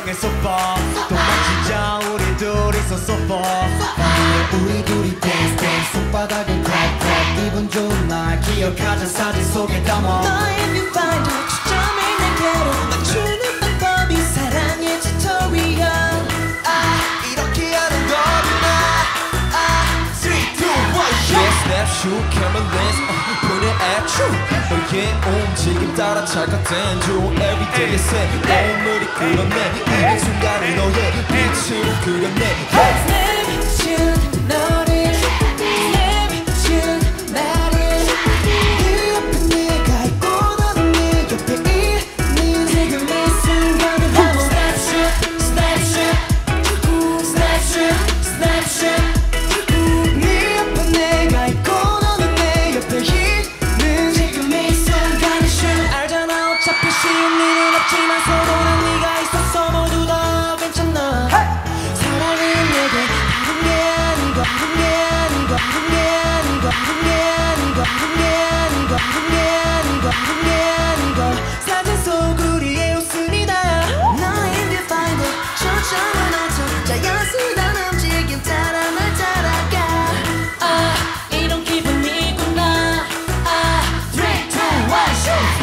so far 도망치자 우리 둘이서 so far 우리 둘이 dance dance 손바닥을 clap clap 기분 좋은 날 기억하자 사진 속에 담아 너의 뷰파인더 초점을 내게로 맞추는 방법이 사랑의 튜토리얼 이렇게 하는 거구나 3, 2, 1 Yeah, snapshot, camera lens, put it at you 너의 움직임 따라 찰칵된 중 Everyday의 새 오늘이 그렇네 이 순간을 너의 빛으로 그렸네 Snapshot 너를 Snapshot 나를 네 옆에 내가 있고 너는 내 옆에 있는 지금 이 순간을 담아 Snapshot Snapshot Snapshot Snapshot 네 옆에 내가 있고 너는 내 옆에 있는 지금 이 순간을 shoot 알잖아 어차피 쉬운 일은 없지만 서로는 네가 있어서 모두 다 괜찮아 사랑은 내게 다른 게 아니고 다른 게 아니고 다른 게 아니고 다른 게 아니고 다른 게 아니고 다른 게 아니고 다른 게 아니고 사진 속 우리의 웃음이다 너의 뷰파인더 초점을 맞춰 자연스러운 움직임 따라 날 따라가 이런 기분이구나 3, 2, 1 shoot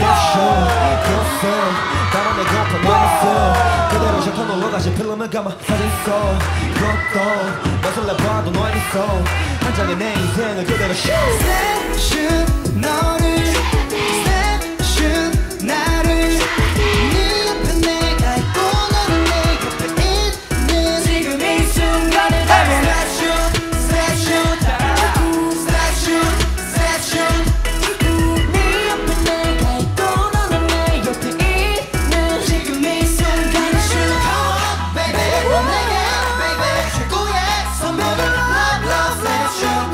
따라 내 겉에 남았어 그대로 셔터 놀러가신 필름을 감아 사진 속 그것도 벗을래 봐도 너에 있어 한 장의 내 인생을 그대로 shoot Snapshot 너를 Snapshot 나를 네 옆에 내가 있고 너는 내 옆에 있는 지금 이 순간을 담아 Snapshot Snapshot Snapshot Snapshot 네 옆에 내가 있고 너는 내 옆에 있는 지금 이 순간을 shoot Baby 넌 내게 baby 최고의 선물을 Love love Snapshot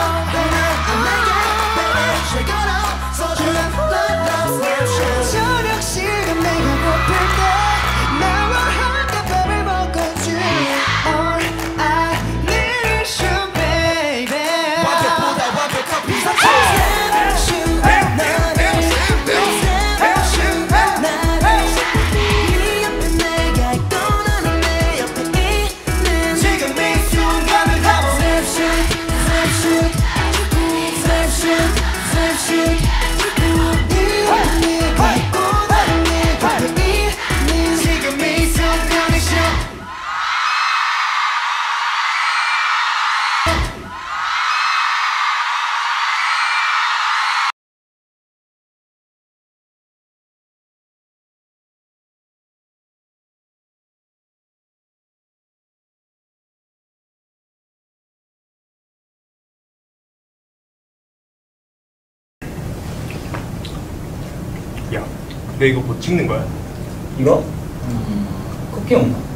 저녁 시간 내가 고플 때 나와 함께 밥을 먹어줘 All I need is you baby 완벽보다 완벽한 비상 Snapshot 나를 Snapshot 나를 네 옆에 내가 있고 너는 내 옆에 있는 지금 이 순간을 담아 Snapshot Snapshot Snapshot Snapshot 네 옆에 내가 있고 너는 내 옆에 있는 지금 이 순간을 shoot 야, 너 이거 뭐 찍는 거야? 이거? 쿠키 온다